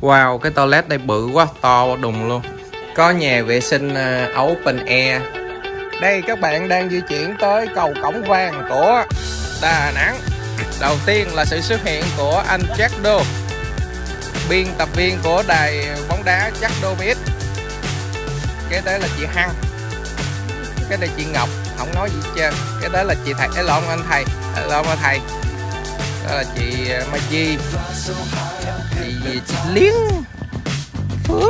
Wow, cái toilet đây bự quá, to đùng luôn. Có nhà vệ sinh open air. Đây các bạn đang di chuyển tới cầu Cổng Vàng của Đà Nẵng. Đầu tiên là sự xuất hiện của anh Jack Đô, biên tập viên của đài bóng đá Jack Đô biết. Kế tới là chị Hằng. Cái này chị Ngọc, không nói gì hết trơn. Cái tới là chị thầy, anh thầy, anh thầy. Đó là chị Mai Chi, chị Liến, Phương.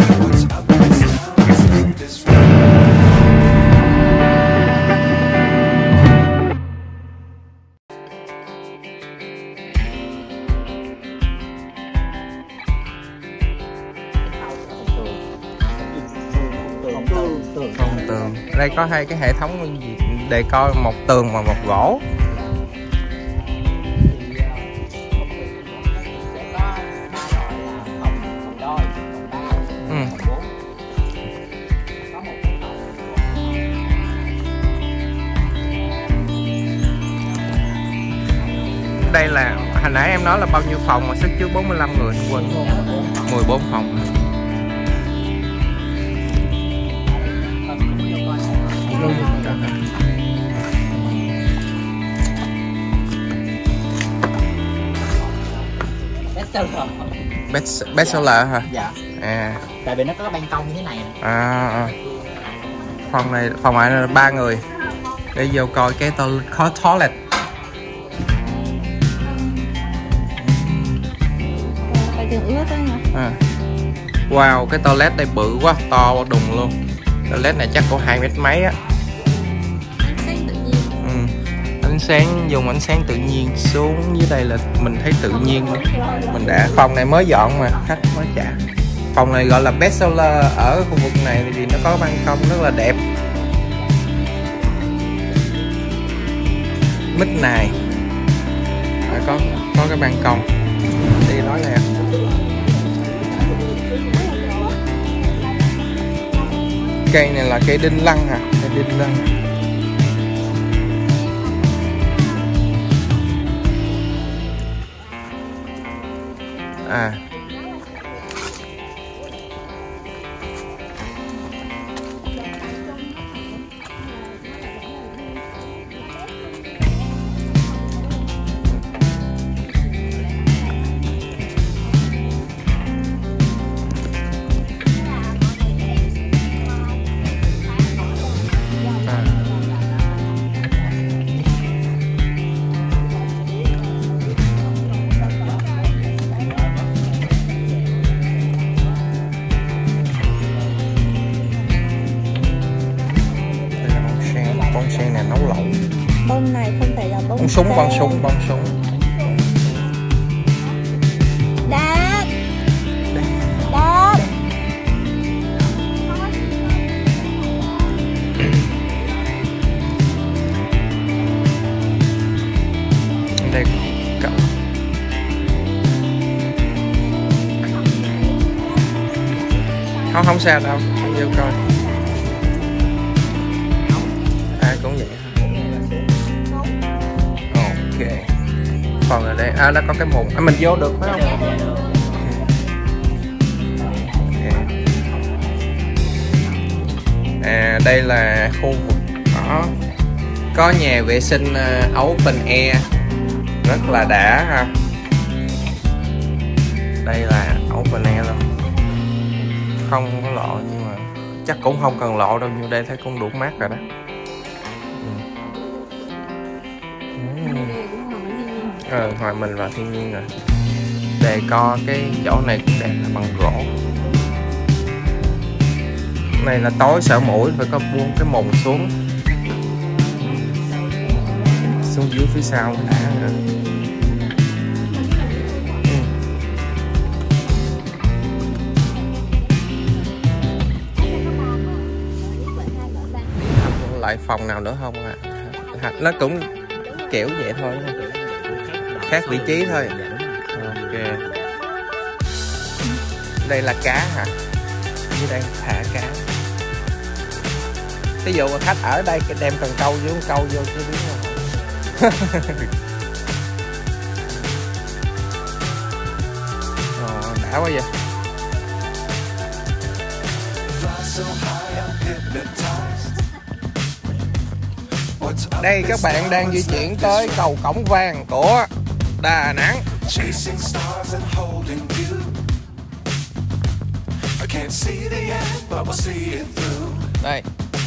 Không tường. Đây có hai cái hệ thống để coi, một tường và một gỗ. Đây là hồi nãy em nói là bao nhiêu phòng mà sức chứa 45 người, quên 14 phòng. Bestseller hả? Dạ. À. Tại vì nó có ban công như thế này. Phòng này là 3 người. Để vô coi cái toilet. Wow, cái toilet đây bự quá, to đùng luôn. Toilet này chắc có 2 mét mấy á. Ánh sáng, dùng ánh sáng tự nhiên. Xuống dưới đây là mình thấy tự nhiên. Mình đã, phòng này mới dọn mà, khách mới trả. Phòng này gọi là bestseller ở khu vực này vì nó có ban công rất là đẹp. Mít này có cái ban công. Đi nói nè. Cây này là cây đinh lăng hả? Cây đinh lăng. À. Con sen này nấu lẩu. Bông này không phải là bông súng. Đát. Đây cậu. Không sao đâu, vô coi. Cũng vậy hả? Ok. Còn ở đây, nó có cái mùng. Mình vô được phải không? Okay. Đây là khu vực đó. Có nhà vệ sinh open air. Rất là đã ha. Đây là open air luôn. Không có lộ nhưng mà chắc cũng không cần lộ đâu, như đây thấy cũng đủ mát rồi đó. Hòa mình vào thiên nhiên rồi. Để co cái chỗ này cũng đẹp là bằng gỗ. Này là tối sợ mũi phải có buông cái mùng xuống dưới phía sau đã rồi. Lại phòng nào nữa không ạ? Nó cũng kiểu vậy thôi, khác vị trí thôi. Ok. Đây là cá hả? Dưới đây thả cá. Ví dụ mà khách ở đây đem cần câu vô chứ biết không. Đẹp. đã quá vậy. Đây các bạn đang di chuyển tới cầu Cổng Vàng của Đà Nẵng. Đây.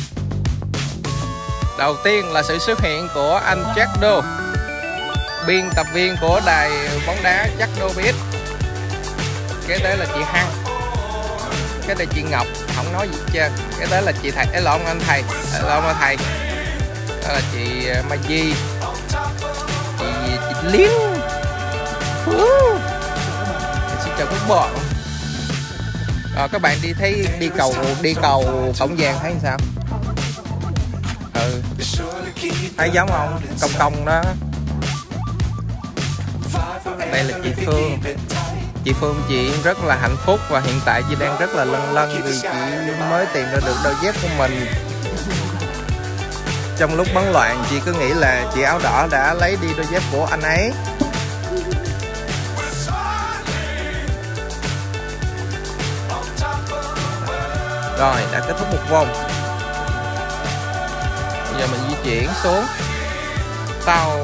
Đầu tiên là sự xuất hiện của anh Jack Đô, biên tập viên của đài bóng đá Jack Đô biết. Kế tới là chị Hằng. Cái đây chị Ngọc không nói gì hết trơn. Cái tới là chị thầy, lộn anh thầy, lộn anh thầy. Đó là chị Mai Di, chị Liên. Xin chào các bạn. Các bạn đi cầu Cổng Vàng thấy sao? Thấy giống không? Cong cong đó. Đây là chị Phương. Chị Phương chị rất là hạnh phúc và hiện tại chị đang rất là lân lân vì chị mới tìm ra được đôi dép của mình. Trong lúc bấn loạn chị cứ nghĩ là chị áo đỏ đã lấy đi đôi dép của anh ấy. Rồi đã kết thúc một vòng. Bây giờ mình di chuyển xuống tàu.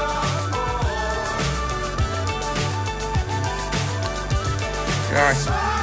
Rồi